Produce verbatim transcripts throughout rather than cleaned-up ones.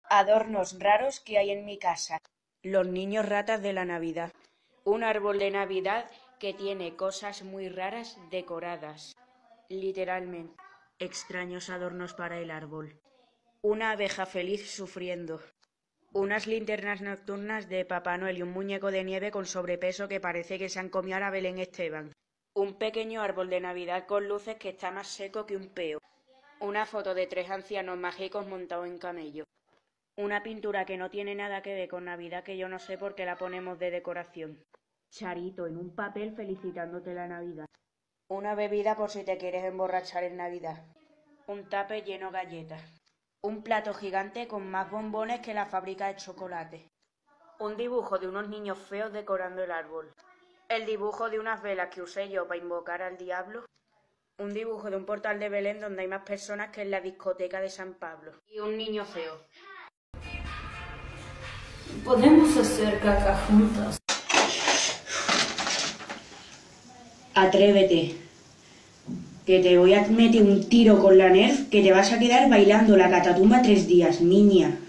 Adornos raros que hay en mi casa. Los niños ratas de la Navidad. Un árbol de Navidad que tiene cosas muy raras decoradas. Literalmente. Extraños adornos para el árbol. Una abeja feliz sufriendo. Unas linternas nocturnas de Papá Noel y un muñeco de nieve con sobrepeso que parece que se han comido a la Belén Esteban. Un pequeño árbol de Navidad con luces que está más seco que un peo. Una foto de tres ancianos mágicos montados en camello. Una pintura que no tiene nada que ver con Navidad que yo no sé por qué la ponemos de decoración. Charito en un papel felicitándote la Navidad. Una bebida por si te quieres emborrachar en Navidad. Un tupper lleno de galletas. Un plato gigante con más bombones que la fábrica de chocolate. Un dibujo de unos niños feos decorando el árbol. El dibujo de unas velas que usé yo para invocar al diablo. Un dibujo de un portal de Belén donde hay más personas que en la discoteca de San Pablo. Y un niño feo. Podemos hacer caca juntas. Atrévete. Que te voy a meter un tiro con la Nerf que te vas a quedar bailando la catatumba tres días, niña.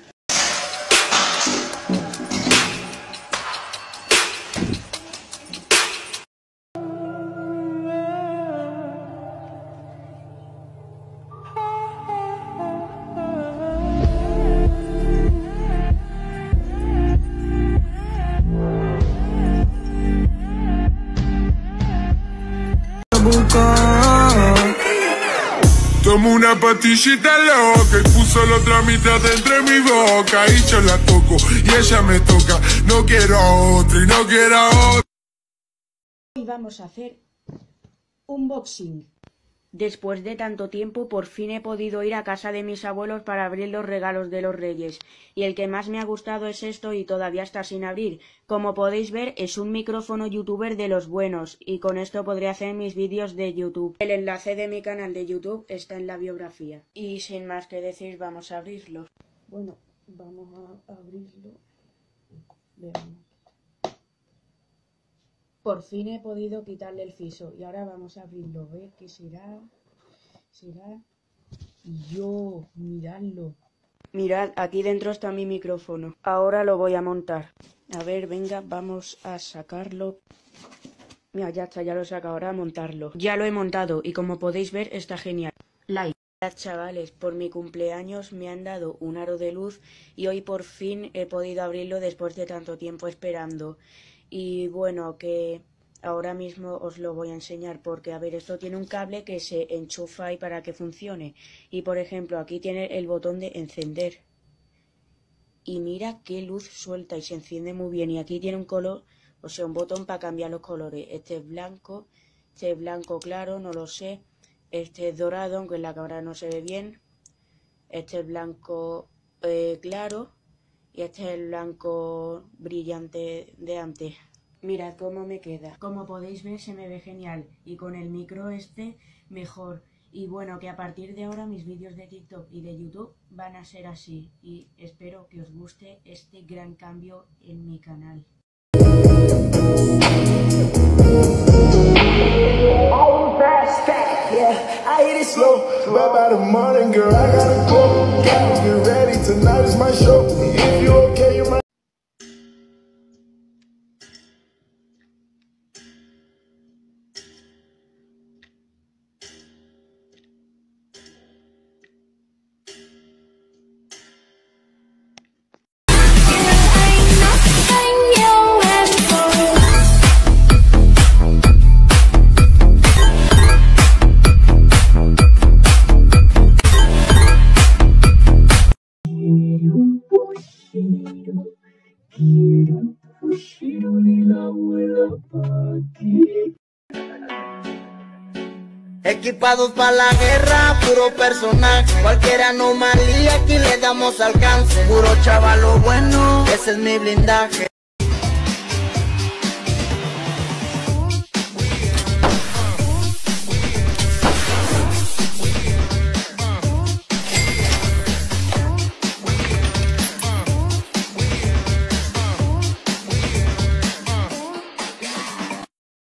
Tomo una pastillita loca y puso la otra mitad entre mi boca y yo la toco y ella me toca. No quiero otra y no quiero otra. Hoy vamos a hacer unboxing. Después de tanto tiempo, por fin he podido ir a casa de mis abuelos para abrir los regalos de los Reyes. Y el que más me ha gustado es esto y todavía está sin abrir. Como podéis ver, es un micrófono youtuber de los buenos y con esto podré hacer mis vídeos de YouTube. El enlace de mi canal de YouTube está en la biografía. Y sin más que decir, vamos a abrirlo. Bueno, vamos a abrirlo. Veamos. Por fin he podido quitarle el fiso y ahora vamos a abrirlo. ¿Ves qué será? ¿Será? Y yo, miradlo. Mirad, aquí dentro está mi micrófono. Ahora lo voy a montar. A ver, venga, vamos a sacarlo. Mira, ya está, ya lo he sacado. Ahora a montarlo. Ya lo he montado y como podéis ver está genial. Like. Chavales, por mi cumpleaños me han dado un aro de luz y hoy por fin he podido abrirlo después de tanto tiempo esperando. Y bueno, que ahora mismo os lo voy a enseñar porque, a ver, esto tiene un cable que se enchufa ahí para que funcione. Y por ejemplo, aquí tiene el botón de encender. Y mira qué luz suelta y se enciende muy bien. Y aquí tiene un color, o sea, un botón para cambiar los colores. Este es blanco, este es blanco claro, no lo sé. Este es dorado, aunque en la cámara no se ve bien. Este es blanco eh, claro. Y este es el blanco brillante de antes. Mirad cómo me queda. Como podéis ver se me ve genial. Y con el micro este mejor. Y bueno, que a partir de ahora mis vídeos de TikTok y de YouTube van a ser así. Y espero que os guste este gran cambio en mi canal. I hit it slow, but by the morning, girl, I gotta go. Gotta get ready, tonight is my show. If you okay, you might. Equipados para la guerra, puro personaje. Cualquier anomalía aquí le damos alcance. Puro chavalo bueno, ese es mi blindaje.